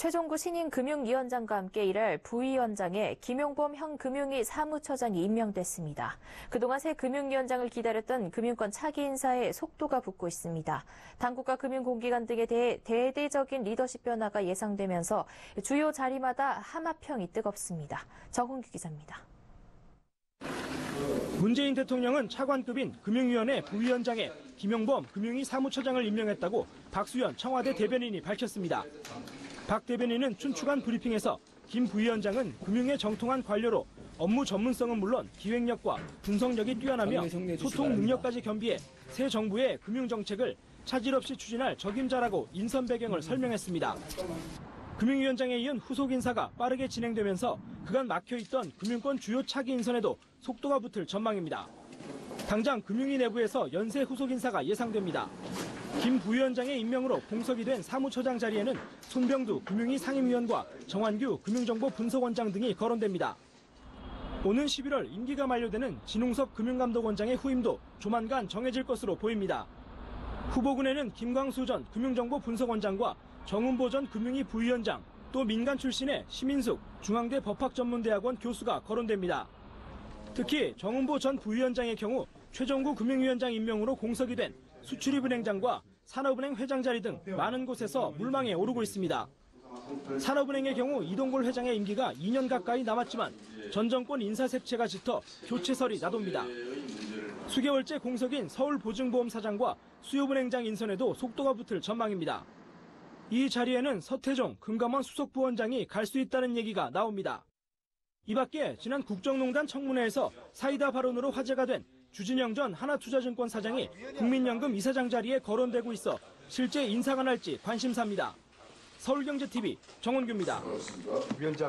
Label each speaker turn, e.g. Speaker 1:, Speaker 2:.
Speaker 1: 최종구 신임 금융위원장과 함께 일할 부위원장에 김용범 현 금융위 사무처장이 임명됐습니다. 그동안 새 금융위원장을 기다렸던 금융권 차기 인사에 속도가 붙고 있습니다. 당국과 금융공기관 등에 대해 대대적인 리더십 변화가 예상되면서 주요 자리마다 하마평이 뜨겁습니다. 정홍규 기자입니다.
Speaker 2: 문재인 대통령은 차관급인 금융위원회 부위원장에 김용범 금융위 사무처장을 임명했다고 박수현 청와대 대변인이 밝혔습니다. 박 대변인은 춘추관 브리핑에서 김 부위원장은 금융에 정통한 관료로 업무 전문성은 물론 기획력과 분석력이 뛰어나며 소통 능력까지 겸비해 새 정부의 금융정책을 차질 없이 추진할 적임자라고 인선 배경을 설명했습니다. 금융위원장에 이은 후속 인사가 빠르게 진행되면서 그간 막혀있던 금융권 주요 차기 인선에도 속도가 붙을 전망입니다. 당장 금융위 내부에서 연쇄 후속 인사가 예상됩니다. 김 부위원장의 임명으로 공석이 된 사무처장 자리에는 손병두 금융위 상임위원과 정환규 금융정보분석원장 등이 거론됩니다. 오는 11월 임기가 만료되는 진웅섭 금융감독원장의 후임도 조만간 정해질 것으로 보입니다. 후보군에는 김광수 전 금융정보분석원장과 정은보 전 금융위 부위원장, 또 민간 출신의 심인숙 중앙대 법학전문대학원 교수가 거론됩니다. 특히 정은보 전 부위원장의 경우 최종구 금융위원장 임명으로 공석이 된 수출입은행장과 산업은행 회장 자리 등 많은 곳에서 물망에 오르고 있습니다. 산업은행의 경우 이동골 회장의 임기가 2년 가까이 남았지만 전 정권 인사색채가 짙어 교체설이 나돕니다. 수개월째 공석인 서울보증보험사장과 수협은행장 인선에도 속도가 붙을 전망입니다. 이 자리에는 서태종 금감원 수석부원장이 갈 수 있다는 얘기가 나옵니다. 이 밖에 지난 국정농단 청문회에서 사이다 발언으로 화제가 된 주진영 전 하나투자증권 사장이 국민연금 이사장 자리에 거론되고 있어 실제 인사가 날지 관심사입니다. 서울경제TV 정원규입니다.